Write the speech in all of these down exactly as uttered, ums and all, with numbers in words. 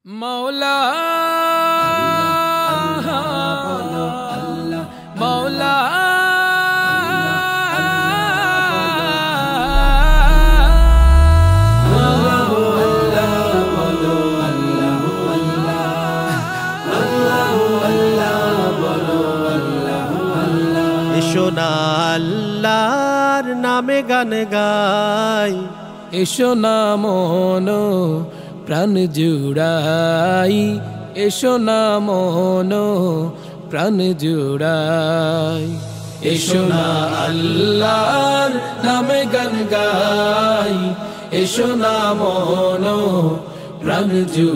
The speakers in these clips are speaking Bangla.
मौला मौला এসো না আল্লাহর নামে গান গাই, এসো না মন প্রাণ জুড়াই, এসো না মন প্রাণ জুড়াই। এসো না আল্লাহর নামে গান গাই, এসো না মন প্রাণ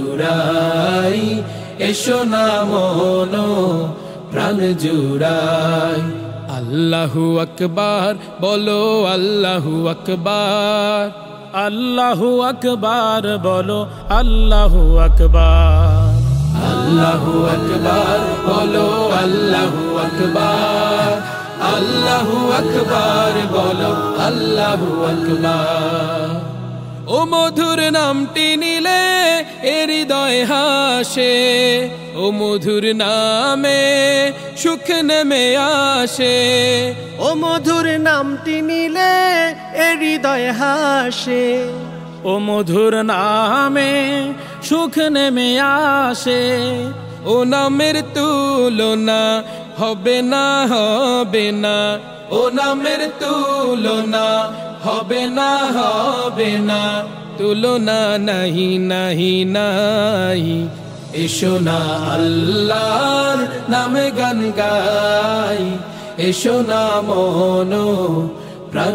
জুড়াই, এসো না মন প্রাণ জুড়াই। আল্লাহু আকবার বলো, আল্লাহু আকবার, আল্লাহু আকবার বলো, আল্লাহু আকবার, আল্লাহু আকবার বলো, আল্লাহু আকবার, আল্লাহু আকবার বলো, আল্লাহু আকবার। ও মধুর নামটি নিলে এ হৃদয় হাসে, ও মধুর নামে সুখ নেমে আসে, ও মধুর নামটি নিলে এ হৃদয় হাসে, ও মধুর নামে সুখ নেমে আসে। ও নামের তুলনা হবে না, হবে না, ও নামের তুলনা হবে না, হবে না, তুলনা নাহি নাহি নাই। এসো না আল্লাহর নামে গান গাই, এসো না মন প্রাণ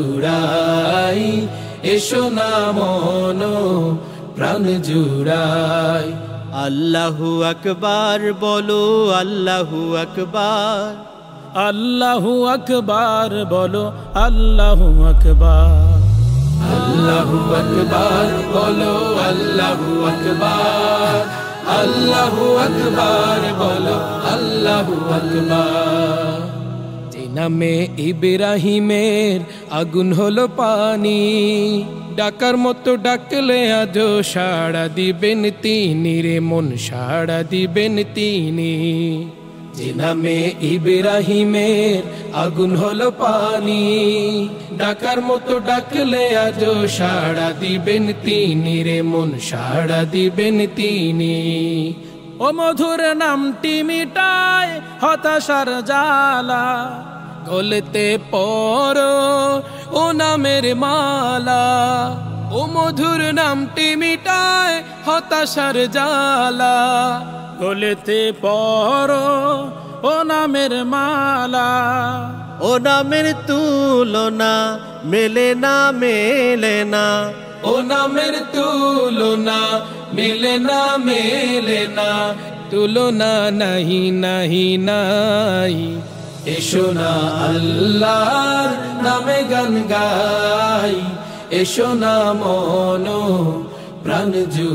জুড়াই, এসো না মন প্রাণ জুড়াই। আল্লাহু আকবার বলো, আল্লাহু আকবার, আল্লাহু আকবার বলো, আল্লাহু আকবার, আল্লাহু আকবার বলো, আল্লাহু আকবার, আল্লাহু আকবার বলো, আল্লাহু আকবার। যে নামে ইব্রাহিমের আগুন হলো পানি, ডাকার মতো ডাকলে আজও সাড়া দিবেন তিনি রে মন, সাড়া দিবেন তিনি। যে নামে ইব্রাহিমের আগুন হলো পানি, ডাকার মতো ডাকলে আজও সাড়া দিবেন তিনি রে মন, সাড়া দিবেন তিনি। ও মধুর নামটি মিটায় হতাশার জ্বালা, গলেতে পরো ও নামের মালা। ও মধুর নামটি মিটায় হতাশার জ্বালা, গলেতে পরো ও নামের মালা। ও নামের তুলনা মেলে না, মেলে না, ও নামের তুলনা মেলে না, মেলে না, তুলনা নাহি নাহি নাই। এসো না আল্লাহর নামে গান গাই, এসো না মন প্রাণ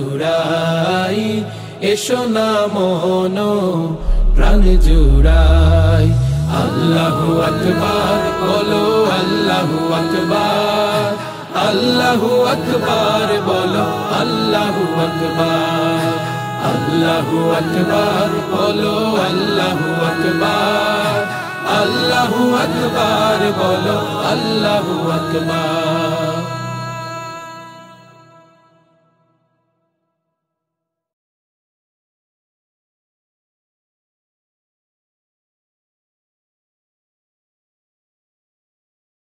জুড়াই, এসো না মন প্রাণ জুড়াই। আল্লাহু আকবার বলো, আল্লাহু আকবার, আল্লাহু আকবার বলো, আল্লাহু আকবার, আল্লাহু আকবার বলো, আল্লাহু আকবার, আল্লাহু আকবার বলো, আল্লাহু আকবার।